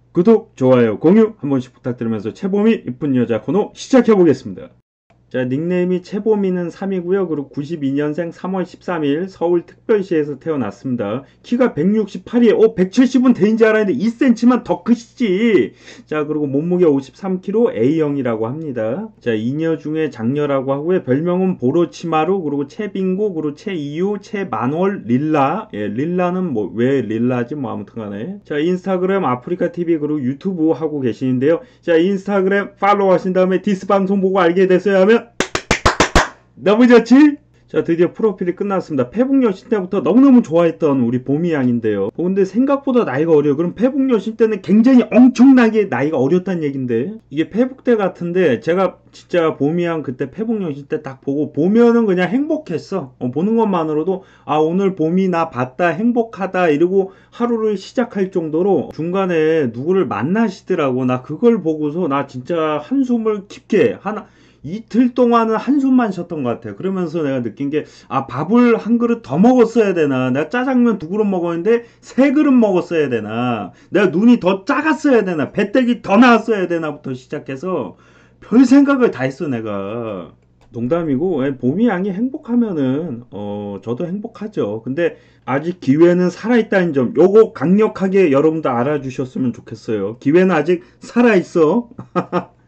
구독, 좋아요, 공유 한 번씩 부탁드리면서 채봄이 이쁜 여자 코너 시작해보겠습니다. 자, 닉네임이 채보미는 3이고요. 그리고 92년생 3월 13일 서울특별시에서 태어났습니다. 키가 168이에요. 170은 되는 줄 알았는데 2cm만 더 크시지. 자, 그리고 몸무게 53kg A형이라고 합니다. 자, 이녀 중에 장녀라고 하고요. 별명은 보로치마루, 그리고 채빙고, 그리고 채이유, 채만월, 릴라. 예, 릴라는 뭐, 왜 릴라지? 뭐, 아무튼 간에. 자, 인스타그램 아프리카TV, 그리고 유튜브 하고 계시는데요. 자, 인스타그램 팔로우 하신 다음에 디스 방송 보고 알게 됐어요 하면 너무 좋지? 자, 드디어 프로필이 끝났습니다. 페북 여신 때부터 너무너무 좋아했던 우리 보미 양인데요. 근데 생각보다 나이가 어려요. 그럼 페북 여신 때는 굉장히 엄청나게 나이가 어렸다는 얘긴데, 이게 페북 때 같은데 제가 진짜 보미 양 그때 페북 여신 때 딱 보고 보면은 그냥 행복했어. 보는 것만으로도 아, 오늘 보미 나 봤다, 행복하다 이러고 하루를 시작할 정도로 중간에 누구를 만나시더라고. 나 그걸 보고서 나 진짜 한숨을 깊게 하나 이틀 동안은 한숨만 쉬었던 것 같아요. 그러면서 내가 느낀 게, 아, 밥을 한 그릇 더 먹었어야 되나? 내가 짜장면 2그릇 먹었는데 3그릇 먹었어야 되나? 내가 눈이 더 작았어야 되나? 배때기 더 나왔어야 되나?부터 시작해서 별 생각을 다 했어, 내가. 농담이고, 봄이 양이 행복하면은 저도 행복하죠. 근데 아직 기회는 살아있다는 점, 요거 강력하게 여러분도 알아주셨으면 좋겠어요. 기회는 아직 살아있어.